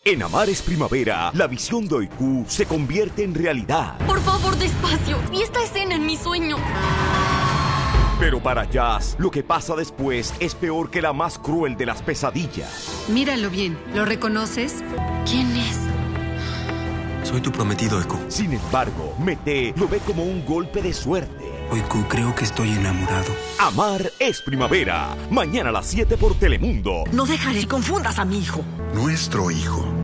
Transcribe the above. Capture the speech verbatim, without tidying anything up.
En Amar es Primavera, la visión de Oiku se convierte en realidad. Por favor, despacio. ¿Y esta escena en mi sueño? Pero para Jazz, lo que pasa después es peor que la más cruel de las pesadillas. Míralo bien. ¿Lo reconoces? ¿Quién es? Soy tu prometido, Oiku. Sin embargo, Mete lo ve como un golpe de suerte. Oiku, creo que estoy enamorado. Amar es Primavera. Mañana a las siete por Telemundo. No dejaré que confundas a mi hijo. Nuestro hijo.